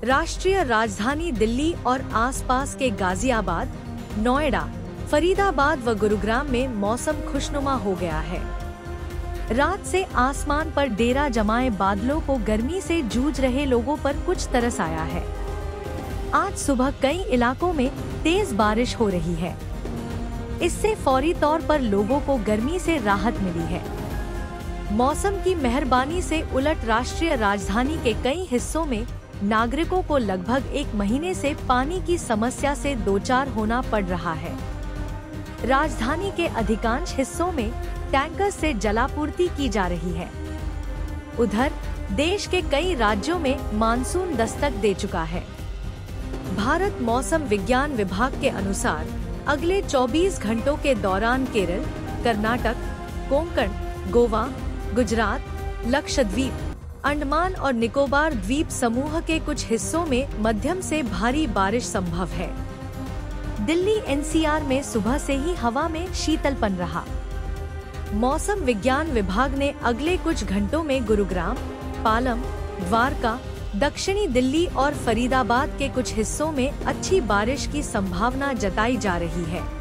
राष्ट्रीय राजधानी दिल्ली और आसपास के गाजियाबाद, नोएडा, फरीदाबाद व गुरुग्राम में मौसम खुशनुमा हो गया है। रात से आसमान पर डेरा जमाए बादलों को गर्मी से जूझ रहे लोगों पर कुछ तरस आया है। आज सुबह कई इलाकों में तेज बारिश हो रही है। इससे फौरी तौर पर लोगों को गर्मी से राहत मिली है। मौसम की मेहरबानी से उलट राष्ट्रीय राजधानी के कई हिस्सों में नागरिकों को लगभग एक महीने से पानी की समस्या से दोचार होना पड़ रहा है। राजधानी के अधिकांश हिस्सों में टैंकर से जलापूर्ति की जा रही है। उधर देश के कई राज्यों में मानसून दस्तक दे चुका है। भारत मौसम विज्ञान विभाग के अनुसार अगले 24 घंटों के दौरान केरल, कर्नाटक, कोंकण, गोवा, गुजरात, लक्षद्वीप, अंडमान और निकोबार द्वीप समूह के कुछ हिस्सों में मध्यम से भारी बारिश संभव है। दिल्ली एनसीआर में सुबह से ही हवा में शीतलपन रहा। मौसम विज्ञान विभाग ने अगले कुछ घंटों में गुरुग्राम, पालम, द्वारका, दक्षिणी दिल्ली और फरीदाबाद के कुछ हिस्सों में अच्छी बारिश की संभावना जताई जा रही है।